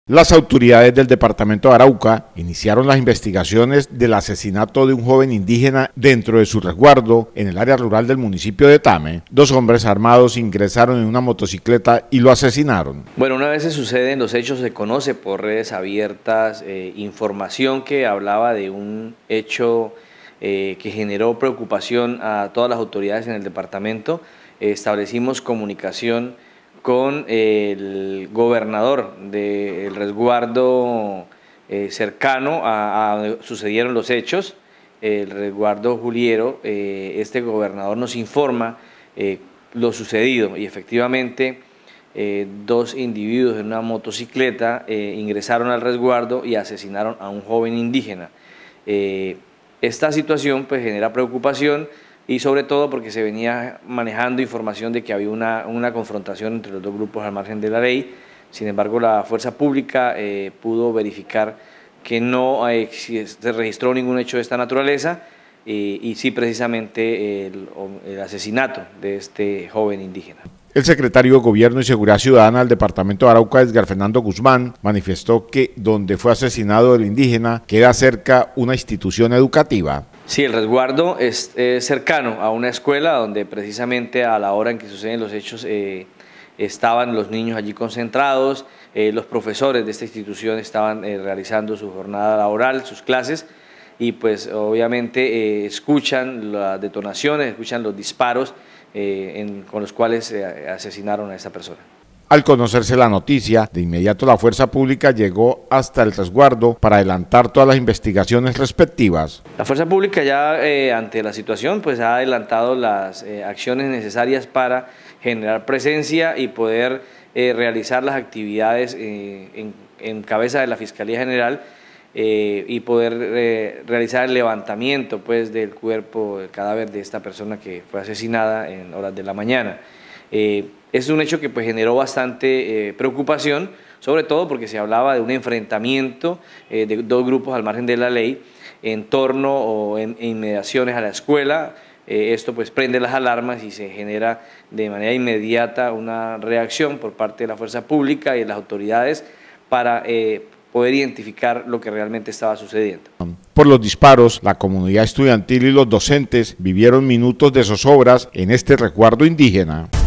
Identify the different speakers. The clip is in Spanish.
Speaker 1: Las autoridades del departamento de Arauca iniciaron las investigaciones del asesinato de un joven indígena dentro de su resguardo en el área rural del municipio de Tame. Dos hombres armados ingresaron en una motocicleta y lo asesinaron.
Speaker 2: Bueno, una vez se suceden los hechos, se conoce por redes abiertas información que hablaba de un hecho que generó preocupación a todas las autoridades en el departamento. Establecimos comunicación con el gobernador del resguardo cercano a donde sucedieron los hechos, el resguardo Juliero. Este gobernador nos informa lo sucedido y efectivamente dos individuos en una motocicleta ingresaron al resguardo y asesinaron a un joven indígena. Esta situación pues genera preocupación, y sobre todo porque se venía manejando información de que había una confrontación entre los dos grupos al margen de la ley. Sin embargo, la fuerza pública pudo verificar que no se registró ningún hecho de esta naturaleza y sí precisamente el asesinato de este joven indígena.
Speaker 1: El secretario de Gobierno y Seguridad Ciudadana del departamento de Arauca, Edgar Fernando Guzmán, manifestó que donde fue asesinado el indígena queda cerca una institución educativa.
Speaker 2: Sí, el resguardo es cercano a una escuela donde precisamente a la hora en que suceden los hechos estaban los niños allí concentrados, los profesores de esta institución estaban realizando su jornada laboral, sus clases, y pues obviamente escuchan las detonaciones, escuchan los disparos con los cuales asesinaron a esta persona.
Speaker 1: Al conocerse la noticia, de inmediato la fuerza pública llegó hasta el resguardo para adelantar todas las investigaciones respectivas.
Speaker 2: La fuerza pública ya ante la situación pues ha adelantado las acciones necesarias para generar presencia y poder realizar las actividades en cabeza de la Fiscalía General y poder realizar el levantamiento pues del cuerpo, del cadáver de esta persona que fue asesinada en horas de la mañana. Es un hecho que pues generó bastante preocupación, sobre todo porque se hablaba de un enfrentamiento de dos grupos al margen de la ley en torno o en inmediaciones a la escuela. Esto pues prende las alarmas y se genera de manera inmediata una reacción por parte de la fuerza pública y de las autoridades para poder identificar lo que realmente estaba sucediendo.
Speaker 1: Por los disparos, la comunidad estudiantil y los docentes vivieron minutos de zozobras en este resguardo indígena.